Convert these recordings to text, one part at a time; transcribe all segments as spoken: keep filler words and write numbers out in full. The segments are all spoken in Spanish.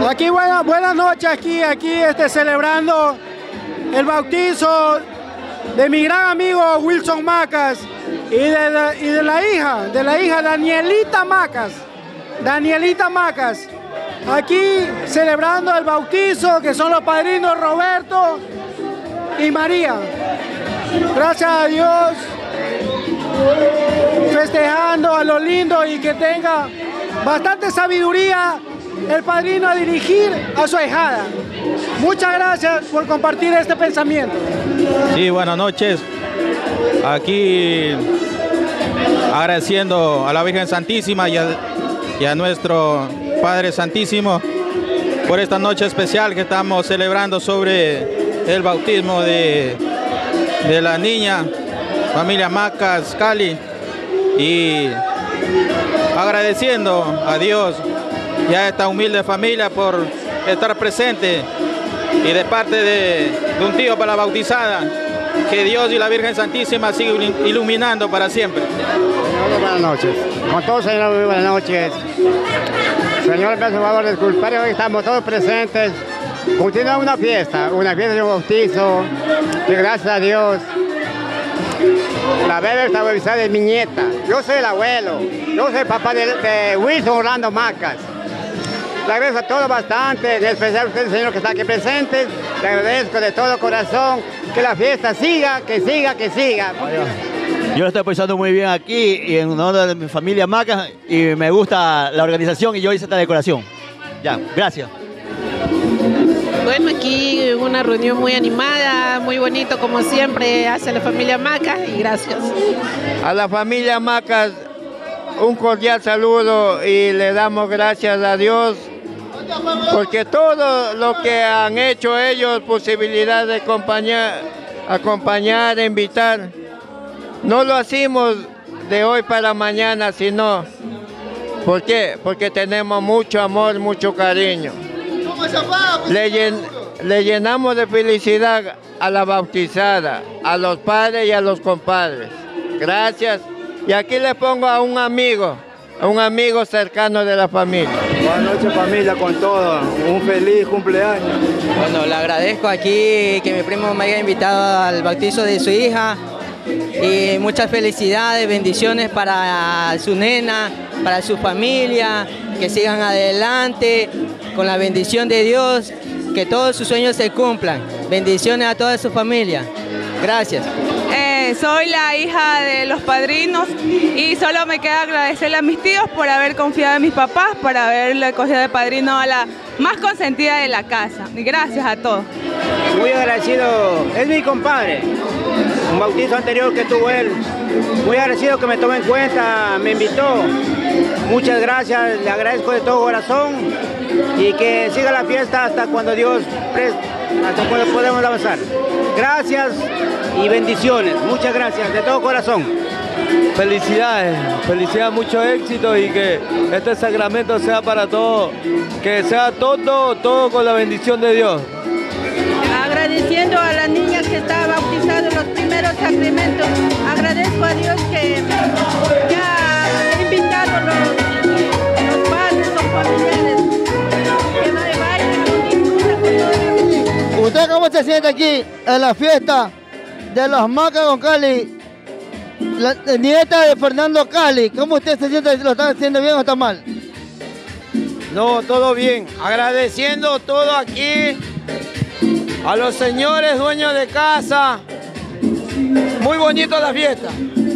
Aquí buenas buenas noches, aquí, aquí este, celebrando el bautizo de mi gran amigo Wilson Macas y de, de, y de la hija, de la hija Danielita Macas, Danielita Macas. Aquí celebrando el bautizo, que son los padrinos Roberto y María. Gracias a Dios, festejando a lo lindo y que tenga bastante sabiduría el padrino a dirigir a su ahijada. Muchas gracias por compartir este pensamiento. Sí, buenas noches. Aquí agradeciendo a la Virgen Santísima y a, y a nuestro Padre Santísimo por esta noche especial que estamos celebrando sobre el bautismo de, de la niña, familia Macas, Cali, y agradeciendo a Dios y a esta humilde familia por estar presente y de parte de, de un tío para la bautizada, que Dios y la Virgen Santísima sigan iluminando para siempre. Señor, buenas noches. Con todos, señor, muy buenas noches. Señor, por favor, disculpar, hoy estamos todos presentes. Continúa una fiesta, una fiesta de un bautizo, y gracias a Dios. La bebé está bautizada de mi nieta. Yo soy el abuelo, yo soy el papá de, de Wilson Orlando Macas. Le agradezco a todos bastante, en especial a ustedes, señor, que está aquí presentes. Le agradezco de todo corazón que la fiesta siga, que siga, que siga. Yo lo estoy pasando muy bien aquí y en honor de mi familia Macas, y me gusta la organización y yo hice esta decoración. Ya, gracias. Bueno, aquí una reunión muy animada, muy bonito como siempre hace la familia Macas, y gracias. A la familia Macas un cordial saludo y le damos gracias a Dios porque todo lo que han hecho ellos, posibilidad de acompañar, acompañar, invitar, no lo hacemos de hoy para mañana, sino, ¿por qué? Porque tenemos mucho amor, mucho cariño. Le, llen, le llenamos de felicidad a la bautizada, a los padres y a los compadres. Gracias. Y aquí le pongo a un amigo, a un amigo cercano de la familia. Buenas noches, familia, con todo. Un feliz cumpleaños. Bueno, le agradezco aquí que mi primo me haya invitado al bautizo de su hija. Y muchas felicidades, bendiciones para su nena, para su familia, que sigan adelante con la bendición de Dios, que todos sus sueños se cumplan. Bendiciones a toda su familia. Gracias. Eh, soy la hija de los padrinos y solo me queda agradecerle a mis tíos por haber confiado en mis papás, por haberle cogido de padrino a la más consentida de la casa. Y gracias a todos. Muy agradecido, es mi compadre, un bautizo anterior que tuvo él. Muy agradecido que me tomó en cuenta, me invitó. Muchas gracias, le agradezco de todo corazón y que siga la fiesta hasta cuando Dios preste, hasta cuando podemos avanzar. Gracias y bendiciones, muchas gracias, de todo corazón. Felicidades, felicidades, mucho éxito y que este sacramento sea para todos, que sea todo, todo con la bendición de Dios. Agradeciendo a la niña que está bautizada en los primeros sacramentos, agradezco a Dios que ya ha invitado a los, los padres, los familiares, que vayan y disfruten con todo. ¿Usted cómo se siente aquí en la fiesta de los Macas con Cali? La nieta de Fernando Cali, ¿cómo usted se siente? ¿Lo está haciendo bien o está mal? No, todo bien. Agradeciendo todo aquí a los señores dueños de casa. Muy bonito la fiesta.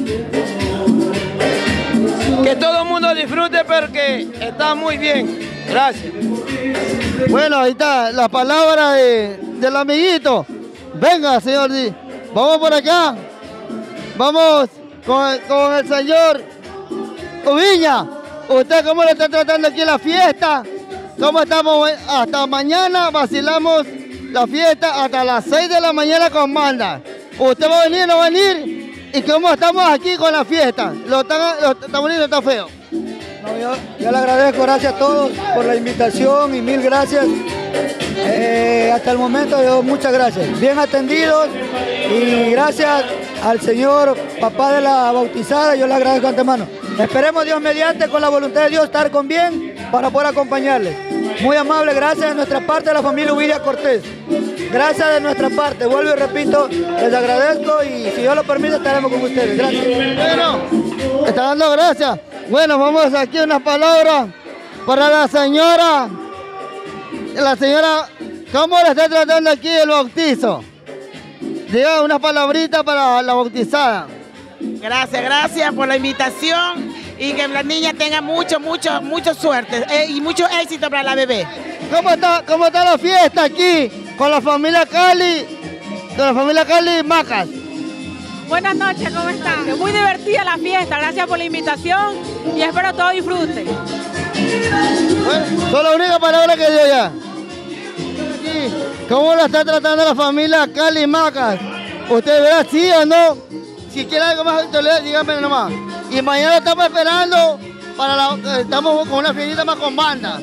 Que todo el mundo disfrute porque está muy bien. Gracias. Bueno, ahí está la palabra de, del amiguito. Venga, señor. Vamos por acá. Vamos con, con el señor Ubiña. ¿Usted cómo le está tratando aquí la fiesta? ¿Cómo estamos? Hasta mañana vacilamos la fiesta hasta las seis de la mañana con banda. ¿Usted va a venir o no va a venir? ¿Y cómo estamos aquí con la fiesta? ¿Lo está, lo, está bonito o está feo? No, yo, yo le agradezco, gracias a todos por la invitación y mil gracias. Eh, hasta el momento, yo, muchas gracias. Bien atendidos y gracias al señor papá de la bautizada, yo le agradezco de antemano. Esperemos Dios mediante, con la voluntad de Dios, estar con bien para poder acompañarles. muy amable, gracias de nuestra parte a la familia Uvilla Cortés. Gracias de nuestra parte, vuelvo y repito, les agradezco y si Dios lo permite estaremos con ustedes. Gracias. Bueno, está dando gracias. Bueno, vamos aquí unas palabras para la señora. La señora, ¿cómo le está tratando aquí el bautizo? Diga una palabrita para la bautizada. Gracias, gracias por la invitación y que las niñas tengan mucho, mucho, mucho suerte eh, y mucho éxito para la bebé. ¿Cómo está, cómo está la fiesta aquí con la familia Cali, con la familia Cali Macas? Buenas noches, ¿cómo están? Muy divertida la fiesta, gracias por la invitación y espero todos disfruten. Bueno, son la única palabra que dio ya. Aquí, ¿cómo la está tratando la familia Cali Macas? ¿Usted verá sí o no? Si quiere algo más, dígame nomás. Y mañana estamos esperando para la, estamos con una fiesta más con banda.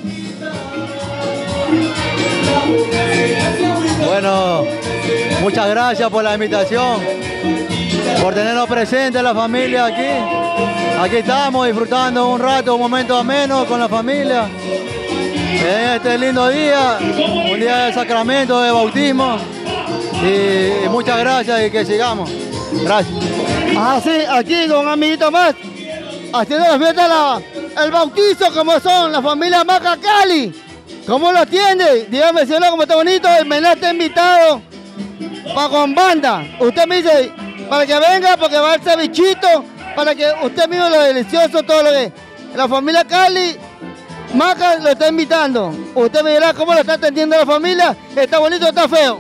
Bueno, muchas gracias por la invitación, por tenernos presentes la familia aquí. Aquí estamos disfrutando un rato, un momento ameno con la familia. En este lindo día, un día de sacramento, de bautismo. Y, y muchas gracias y que sigamos. Gracias. Ah, sí, aquí con un amiguito más, haciendo la fiesta, la, el bautizo, como son, la familia Maca Cali. ¿Cómo lo atiende? Dígame, señor, cómo está bonito, el menú está invitado para con banda. Usted me dice, para que venga, porque va el cevichito, para que usted mismo lo delicioso, todo lo que la familia Cali Maca lo está invitando. Usted me dirá cómo lo está atendiendo la familia, está bonito, está feo.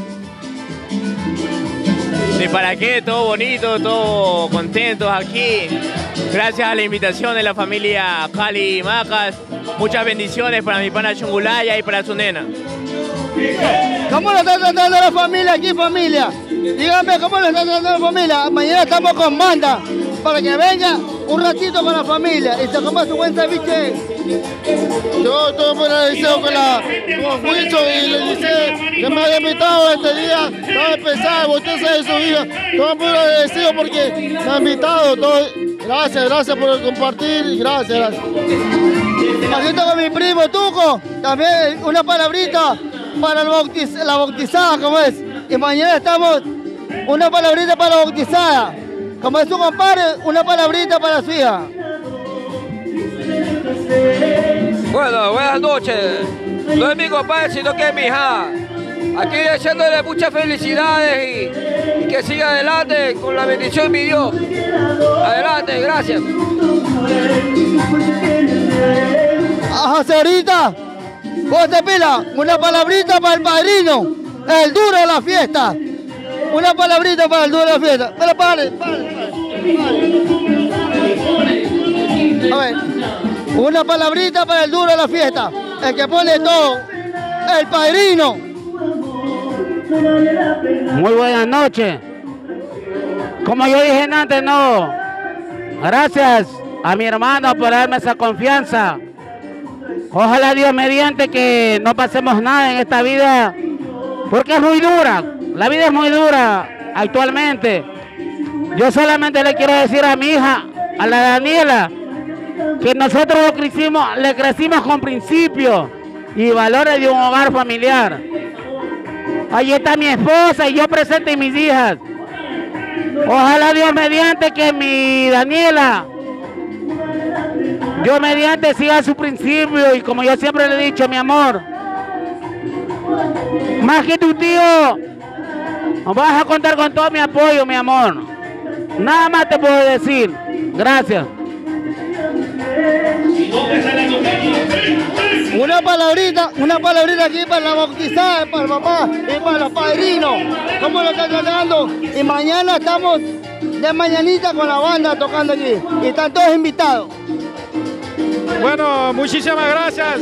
¿Y para qué? Todo bonito, todo contentos aquí. Gracias a la invitación de la familia Cali Macas. Muchas bendiciones para mi pana Chungulaya y para su nena. ¿Cómo lo está tratando la familia aquí, familia? Dígame, ¿cómo lo está tratando la familia? Mañana estamos con banda para que venga un ratito con la familia y se coma su buen ceviche. Yo estoy muy agradecido con la con Wilson y le dice que me haya invitado este día tan especial, usted sabe su hija. Estoy muy agradecido porque me ha invitado. Todo. Gracias, gracias por compartir, gracias, gracias. Aquí estoy con mi primo Tuco, también una palabrita para el bautiz la bautizada, como es. Y mañana estamos, una palabrita para la bautizada. Como es su compadre, una palabrita para su hija. Bueno, buenas noches. No es mi compadre, sino que es mi hija. Aquí deseándole muchas felicidades y, y que siga adelante con la bendición de mi Dios. Adelante, gracias. Ajá, señorita, José Pila, una palabrita para el padrino, el duro de la fiesta. Una palabrita para el duro de la fiesta. Pero pare, pare, pare. A ver, una palabrita para el duro de la fiesta. El que pone todo, el padrino. Muy buenas noches. Como yo dije antes, no. Gracias a mi hermano por darme esa confianza. Ojalá Dios mediante que no pasemos nada en esta vida, porque es muy dura. La vida es muy dura actualmente. Yo solamente le quiero decir a mi hija, a la Daniela, que nosotros le crecimos, le crecimos con principios y valores de un hogar familiar. Ahí está mi esposa y yo presente y mis hijas. Ojalá Dios mediante que mi Daniela, Dios mediante siga su principio y como yo siempre le he dicho, mi amor, más que tu tío, vas a contar con todo mi apoyo, mi amor. Nada más te puedo decir. Gracias. Una palabrita, una palabrita aquí para la bautizada, para el papá y para los padrinos. ¿Cómo lo están tratando? Y mañana estamos de mañanita con la banda tocando aquí. Y están todos invitados. Bueno, muchísimas gracias.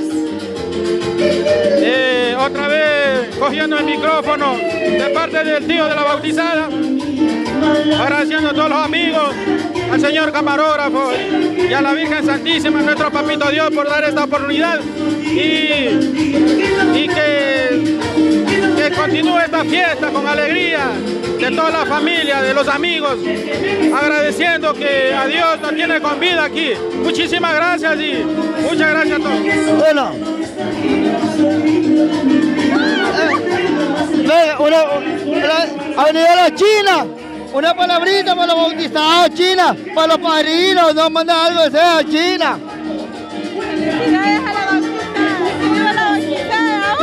Eh, otra vez cogiendo el micrófono de parte del tío de la bautizada, agradeciendo a todos los amigos, al señor camarógrafo y a la Virgen Santísima, a nuestro Papito Dios, por dar esta oportunidad y, y que, que continúe esta fiesta con alegría de toda la familia, de los amigos, agradeciendo que a Dios nos tiene con vida aquí. Muchísimas gracias y muchas gracias a todos. Bueno. Venga, una, una, Avenida La China, una palabrita para los bautizados, China, para los padrinos, no manda algo de sea China. Felicidades a la bautizada, que viva la bautizada.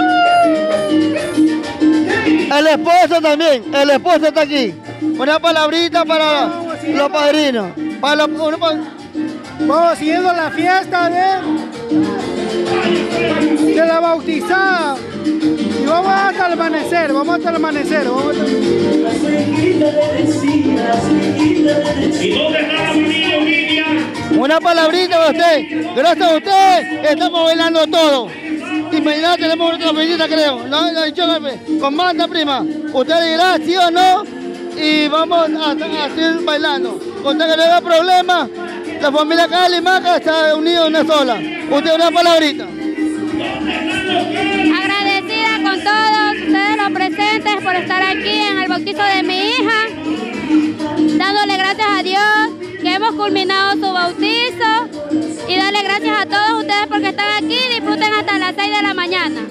¡Uh! El esposo también, el esposo está aquí. Una palabrita para los padrinos. Para los, una, vamos siguiendo la fiesta de, de la bautizada. Y vamos hasta el amanecer, vamos hasta el amanecer. Vamos hasta el... ¿Y dónde está la familia Olivia? Una palabrita para usted. Gracias a usted estamos bailando todo. Y mañana tenemos otra visita, creo. No, no, yo, con Manda, prima. Usted dirá sí o no y vamos a, a seguir bailando. Usted que no haya problema, la familia Cali y Maca está unida en una sola. Usted una palabrita. Agradecida con todos ustedes los presentes por estar aquí en el bautizo de mi hija, dándole gracias a Dios que hemos culminado su bautizo y darle gracias a todos ustedes porque están aquí y disfruten hasta las seis de la mañana.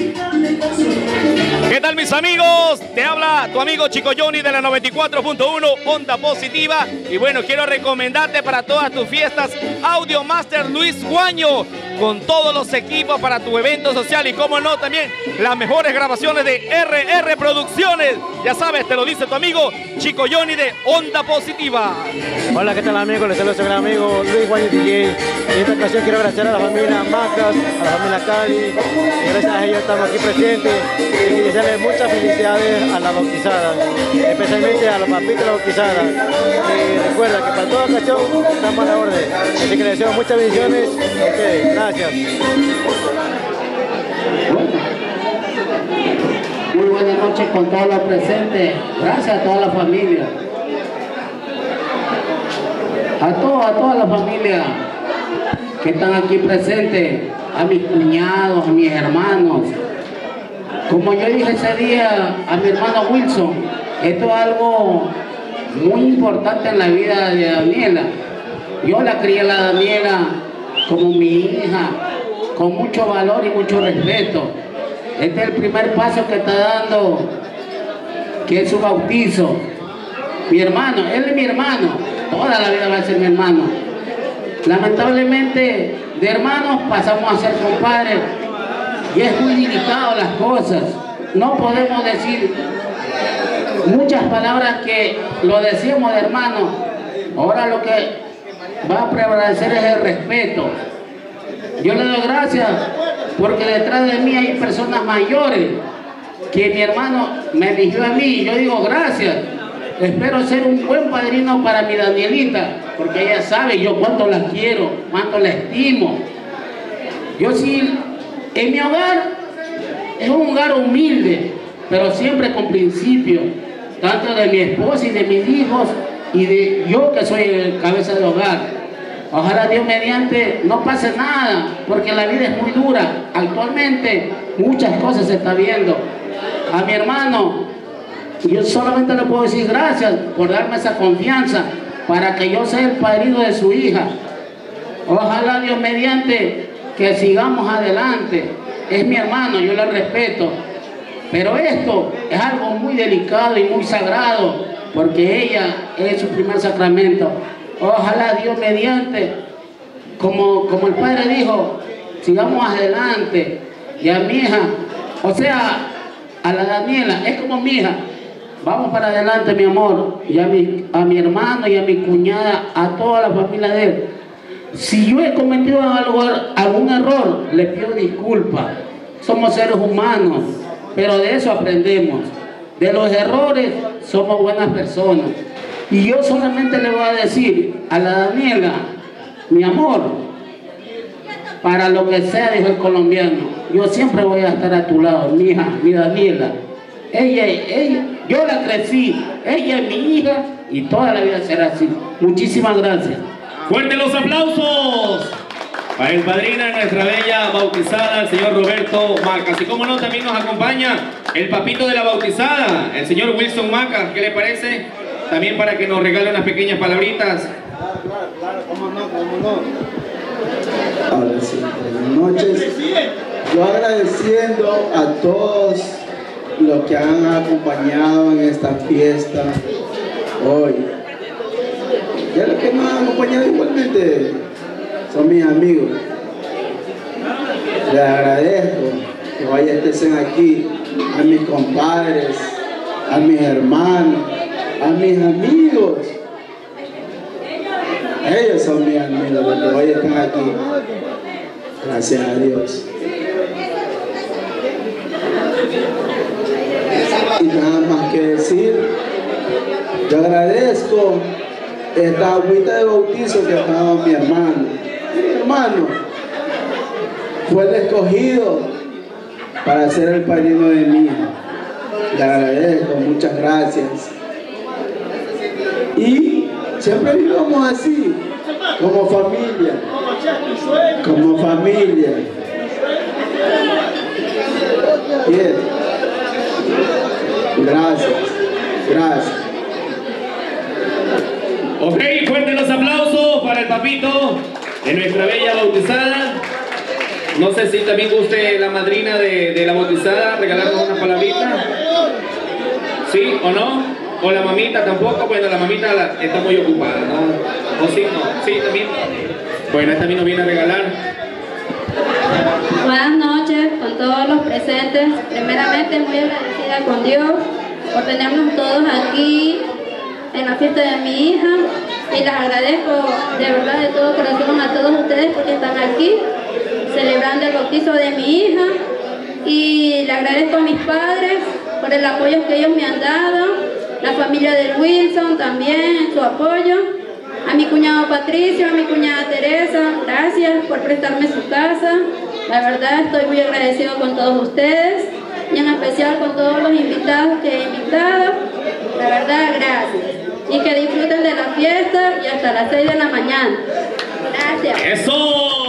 ¿Qué tal, mis amigos? Te habla tu amigo Chico Johnny de la noventa y cuatro punto uno Onda Positiva. Y bueno, quiero recomendarte para todas tus fiestas Audio Master Luis Guaño, con todos los equipos para tu evento social y, como no, también las mejores grabaciones de R R Producciones. Ya sabes, te lo dice tu amigo Chico Johnny de Onda Positiva. Hola, ¿qué tal, amigos? Les saludo a su gran amigo Luis Guaño D J. En esta ocasión quiero agradecer a la familia Macas, a la familia Cali, y gracias a ellos estamos aquí presentes y desearles muchas felicidades a la bautizada, especialmente a los papitos de la bautizada. Y recuerda que para toda ocasión estamos a la orden. Así que les deseo muchas bendiciones a ustedes. Gracias. Muy buenas noches con todos los presentes. Gracias a toda la familia. A toda, a toda la familia que están aquí presentes, a mis cuñados, a mis hermanos. Como yo dije ese día a mi hermano Wilson, esto es algo muy importante en la vida de Daniela. Yo la crié a la Daniela como mi hija, con mucho valor y mucho respeto. Este es el primer paso que está dando, que es su bautizo. Mi hermano, él es mi hermano, toda la vida va a ser mi hermano. Lamentablemente, de hermanos pasamos a ser compadres y es muy delicado las cosas. No podemos decir muchas palabras que lo decimos de hermanos. Ahora lo que va a prevalecer es el respeto. Yo le doy gracias porque detrás de mí hay personas mayores que mi hermano me eligió a mí y yo digo gracias. Espero ser un buen padrino para mi Danielita, porque ella sabe yo cuánto la quiero, cuánto la estimo. Yo sí, en mi hogar es un hogar humilde, pero siempre con principios, tanto de mi esposa y de mis hijos y de yo que soy el cabeza de hogar. Ojalá Dios mediante no pase nada, porque la vida es muy dura. Actualmente muchas cosas se están viendo. A mi hermano, yo solamente le puedo decir gracias por darme esa confianza para que yo sea el padrino de su hija. Ojalá Dios mediante que sigamos adelante. Es mi hermano, yo le respeto. Pero esto es algo muy delicado y muy sagrado, porque ella es su primer sacramento. Ojalá Dios mediante, como, como el Padre dijo, sigamos adelante. Y a mi hija, o sea, a la Daniela, es como mi hija. Vamos para adelante, mi amor. Y a mi, a mi hermano y a mi cuñada, a toda la familia de él. Si yo he cometido algo, algún error, le pido disculpas. Somos seres humanos, pero de eso aprendemos. De los errores somos buenas personas. Y yo solamente le voy a decir a la Daniela, mi amor, para lo que sea, dijo el colombiano, yo siempre voy a estar a tu lado, mi hija, mi Daniela. Ella, ella, yo la crecí, ella es mi hija y toda la vida será así. Muchísimas gracias. Fuerte los aplausos para el padrino de nuestra bella bautizada, el señor Roberto Macas. Y como no, también nos acompaña el papito de la bautizada, el señor Wilson Macas. ¿Qué le parece? También para que nos regale unas pequeñas palabritas. Claro, claro, claro, cómo no, cómo no. Ahora sí, buenas noches. Yo agradeciendo a todos los que han acompañado en esta fiesta hoy. Y a los que nos han acompañado igualmente son mis amigos. Les agradezco que hoy estén aquí, a mis compadres, a mis hermanos, a mis amigos. Ellos son mis amigos, los que hoy están aquí. Gracias a Dios. Y nada más que decir, yo agradezco esta agüita de bautizo que ha dado mi hermano. Mi hermano fue el escogido para ser el padrino de mi hija. Le agradezco, muchas gracias. Y siempre vivamos así, como familia, como familia. Bien. Gracias, gracias. Ok, fuertes los aplausos para el papito de nuestra bella bautizada. No sé si también guste la madrina de, de la bautizada regalarnos una palabrita. ¿Sí o no? O la mamita tampoco. Bueno, la mamita la, está muy ocupada, ¿no? ¿O sí? No. Sí, también. Bueno, esta también nos viene a regalar. Buenas noches con todos los presentes. Primeramente muy agradecida con Dios por tenernos todos aquí en la fiesta de mi hija. Y les agradezco de verdad de todo corazón a todos ustedes porque están aquí celebrando el bautizo de mi hija. Y le agradezco a mis padres por el apoyo que ellos me han dado, la familia del Wilson también, su apoyo. A mi cuñado Patricio, a mi cuñada Teresa, gracias por prestarme su casa. La verdad estoy muy agradecido con todos ustedes y en especial con todos los invitados que he invitado. La verdad, gracias. Y que disfruten de la fiesta y hasta las seis de la mañana. Gracias. ¡Eso!